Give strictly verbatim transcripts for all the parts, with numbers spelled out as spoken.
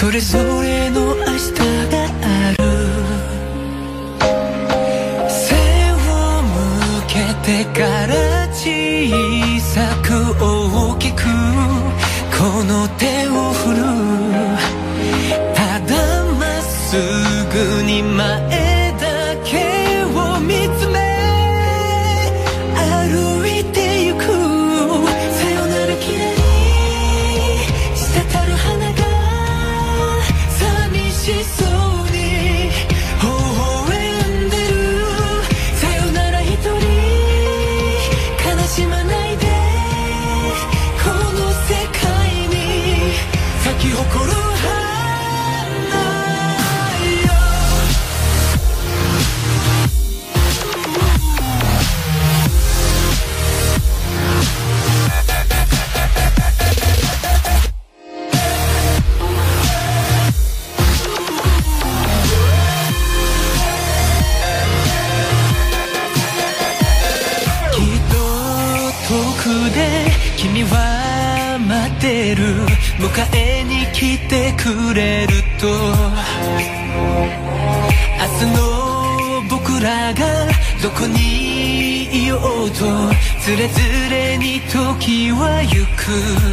それぞれの明日がある。背を向けてから小さく大きくこの手を振る。ただまっすぐに前だけを見つめ歩いてゆく。さよならきらり滴る花が寂しそうに微笑んでる。さよなら一人悲しまないでこの世界に咲き誇る君は待ってる。迎えに来てくれると明日の僕らがどこにいようとつれづれに時は行く。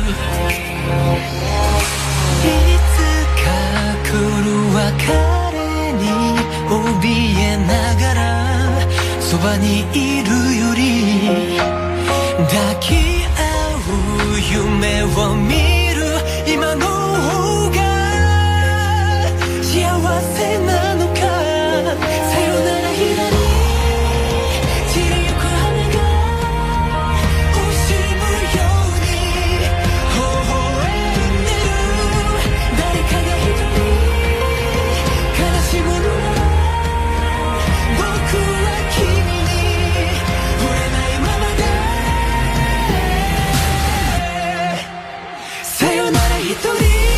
いつか来る別れに怯えながらそばにいるより抱き夢を見る今の方が幸せなのか。さよならひらり散りゆく花が惜しむように微笑んでる。誰かが一人悲しむのなら僕は君に触れないままでさよなら一人抱き合う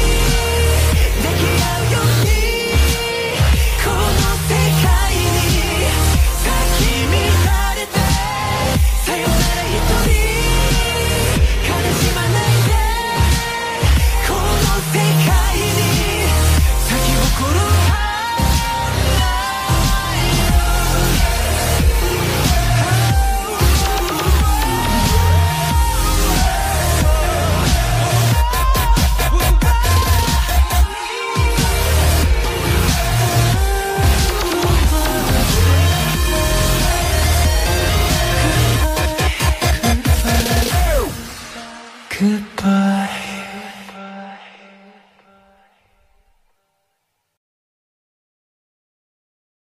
ようにこの世界に咲き乱れて。さよなら一人悲しまないでこの世界に咲き誇るGoodbye.